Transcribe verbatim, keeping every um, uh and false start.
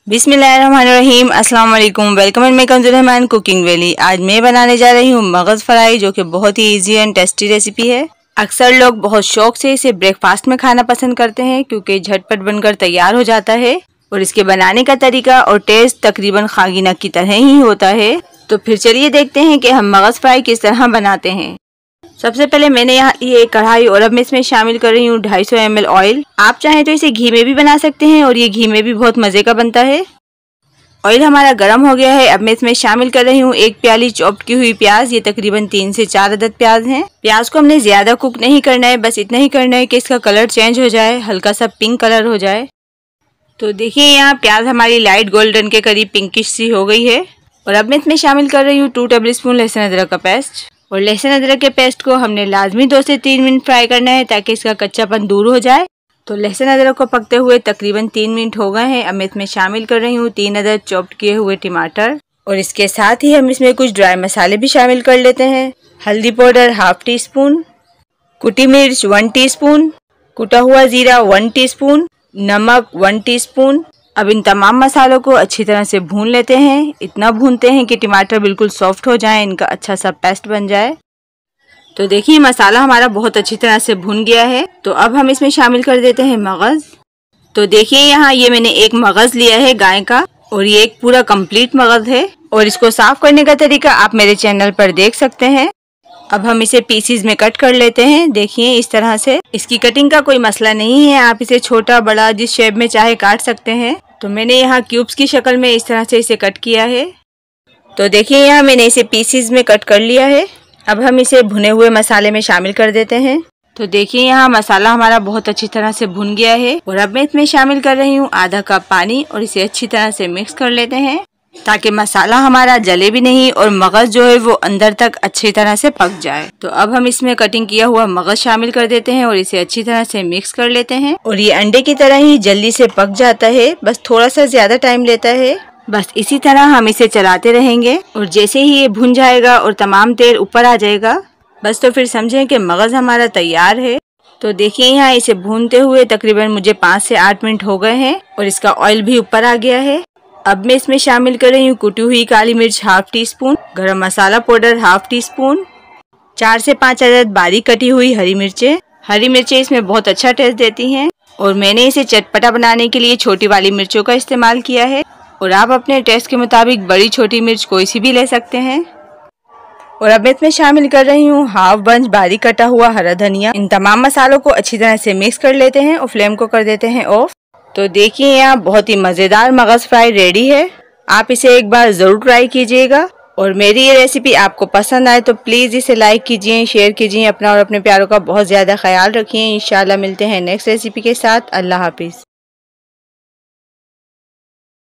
बिस्मिल्लाहिर्रहमानिर्रहीम, अस्सलाम वालेकुम। Welcome in my Kanzul Rehman cooking valley. आज मैं बनाने जा रही हूँ मगज़ फ्राई, जो कि बहुत ही इजी एंड टेस्टी रेसिपी है। अक्सर लोग बहुत शौक से इसे ब्रेकफास्ट में खाना पसंद करते हैं क्योंकि झटपट बनकर तैयार हो जाता है और इसके बनाने का तरीका और टेस्ट तकरीबन खागीना की तरह ही होता है। तो फिर चलिए देखते हैं कि हम मगज़ फ्राई किस तरह बनाते हैं। सबसे पहले मैंने यहाँ ये एक कढ़ाई और अब मैं इसमें शामिल कर रही हूँ ढाई सौ एम एल ऑयल। आप चाहें तो इसे घी में भी बना सकते हैं और ये घी में भी बहुत मज़े का बनता है। ऑयल हमारा गर्म हो गया है। अब मैं इसमें शामिल कर रही हूँ एक प्याली चॉप्ड की हुई प्याज। ये तकरीबन तीन से चार अदद प्याज हैं। प्याज को हमने ज़्यादा कुक नहीं करना है, बस इतना ही करना है कि इसका कलर चेंज हो जाए, हल्का सा पिंक कलर हो जाए। तो देखिए यहाँ प्याज हमारी लाइट गोल्डन के करीब पिंकिश सी हो गई है। और अब मैं इसमें शामिल कर रही हूँ टू टेबल स्पून लहसुन अदरक का पेस्ट। और लहसुन अदरक के पेस्ट को हमने लाजमी दो से तीन मिनट फ्राई करना है ताकि इसका कच्चापन दूर हो जाए। तो लहसुन अदरक को पकते हुए तकरीबन तीन मिनट हो गए हैं। अब मैं इसमें शामिल कर रही हूँ तीन अदद चॉप्ड किए हुए टमाटर और इसके साथ ही हम इसमें कुछ ड्राई मसाले भी शामिल कर लेते हैं। हल्दी पाउडर हाफ टी स्पून, कुटी मिर्च वन टीस्पून, कुटा हुआ जीरा वन टीस्पून, नमक वन टीस्पून। अब इन तमाम मसालों को अच्छी तरह से भून लेते हैं। इतना भूनते हैं कि टमाटर बिल्कुल सॉफ्ट हो जाए, इनका अच्छा सा पेस्ट बन जाए। तो देखिए मसाला हमारा बहुत अच्छी तरह से भुन गया है। तो अब हम इसमें शामिल कर देते हैं मगज़। तो देखिए यहाँ ये मैंने एक मगज़ लिया है गाय का और ये एक पूरा कंप्लीट मगज़ है और इसको साफ करने का तरीका आप मेरे चैनल पर देख सकते हैं। अब हम इसे पीसीज में कट कर लेते हैं। देखिए इस तरह से। इसकी कटिंग का कोई मसला नहीं है, आप इसे छोटा बड़ा जिस शेप में चाहे काट सकते हैं। तो मैंने यहाँ क्यूब्स की शक्ल में इस तरह से इसे कट किया है। तो देखिए यहाँ मैंने इसे पीसीज में कट कर लिया है। अब हम इसे भुने हुए मसाले में शामिल कर देते हैं। तो देखिए यहाँ मसाला हमारा बहुत अच्छी तरह से भुन गया है और अब मैं इसमें शामिल कर रही हूँ आधा कप पानी और इसे अच्छी तरह से मिक्स कर लेते हैं ताकि मसाला हमारा जले भी नहीं और मगज़ जो है वो अंदर तक अच्छी तरह से पक जाए। तो अब हम इसमें कटिंग किया हुआ मगज़ शामिल कर देते हैं और इसे अच्छी तरह से मिक्स कर लेते हैं। और ये अंडे की तरह ही जल्दी से पक जाता है, बस थोड़ा सा ज्यादा टाइम लेता है। बस इसी तरह हम इसे चलाते रहेंगे और जैसे ही ये भुन जाएगा और तमाम तेल ऊपर आ जाएगा, बस तो फिर समझें कि मगज़ हमारा तैयार है। तो देखिए यहाँ इसे भूनते हुए तकरीबन मुझे पाँच से आठ मिनट हो गए हैं और इसका ऑयल भी ऊपर आ गया है। अब मैं इसमें शामिल कर रही हूँ कुटी हुई काली मिर्च हाफ टी स्पून, गरम मसाला पाउडर हाफ टी स्पून, चार से पाँच अदद बारीक कटी हुई हरी मिर्चें। हरी मिर्चें इसमें बहुत अच्छा टेस्ट देती हैं और मैंने इसे चटपटा बनाने के लिए छोटी वाली मिर्चों का इस्तेमाल किया है और आप अपने टेस्ट के मुताबिक बड़ी छोटी मिर्च कोई सी भी ले सकते हैं। और अब मैं इसमें शामिल कर रही हूँ हाफ बंच बारीक कटा हुआ हरा धनिया। इन तमाम मसालों को अच्छी तरह से मिक्स कर लेते हैं और फ्लेम को कर देते हैं ऑफ। तो देखिए यहाँ बहुत ही मज़ेदार मगज़ फ्राई रेडी है। आप इसे एक बार ज़रूर ट्राई कीजिएगा और मेरी ये रेसिपी आपको पसंद आए तो प्लीज़ इसे लाइक कीजिए, शेयर कीजिए। अपना और अपने प्यारों का बहुत ज़्यादा ख्याल रखिए। इंशाल्लाह मिलते हैं नेक्स्ट रेसिपी के साथ। अल्लाह हाफिज़।